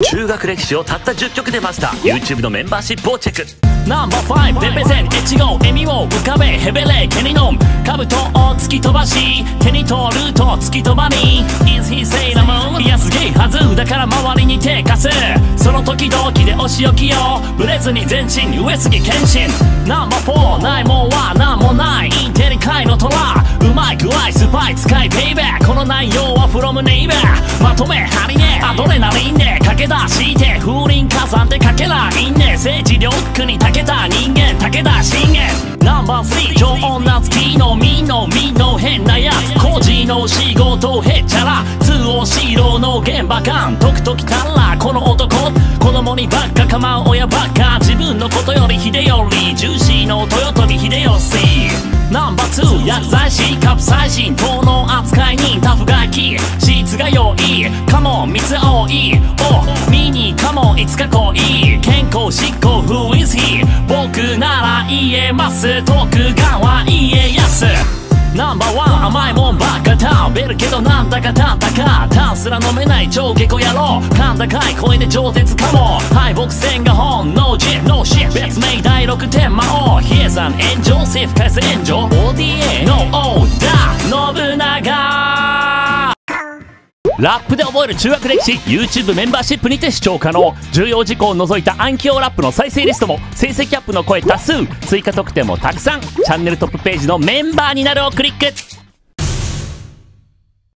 中学歴史をたった10曲でマスター。 YouTube のメンバーシップをチェック。 ナンバー5レペゼン越後笑みを浮かべヘベレ毛にのむ兜を突き飛ばし手に取ると突き飛ばに Is he say the moon いやすげえはずだから周りに手貸すその時々でお仕置きよブレずに前進上杉謙信ナンバー4ないもんはなんもないインテリ界の虎うまい具合スパイ使いペイベーこの内容は from ネイバーまとめハリネアドレナリンで駆け出して風林火山でかけないね政治リョックに長けた人間武田信玄ナンバー3超女好きのみの変なやつ工事の仕事へっちゃら通をしろの現場感時々たらこの男子供にばっか構う親ばっか自分のことより秀頼重視の豊臣秀吉ナンバー2薬剤師カプサイシン糖の扱い人タフ外気質が良いカモン蜜青いおミニカモンいつか濃い健康執行 Who is he 僕なら言えます徳川家康ナンバー1甘いもんばっか食べるけどなんだかたったかタンすら飲めない超下戸野郎甲高い声で饒舌かも敗北戦が本能寺のシッ別名第6天魔王比叡山炎上政府返す炎上 ODA の王だ信長ラップで覚える中学歴史 YouTube メンバーシップにて視聴可能重要事項を除いた暗記用ラップの再生リストも成績アップの声多数追加特典もたくさんチャンネルトップページのメンバーになるをクリック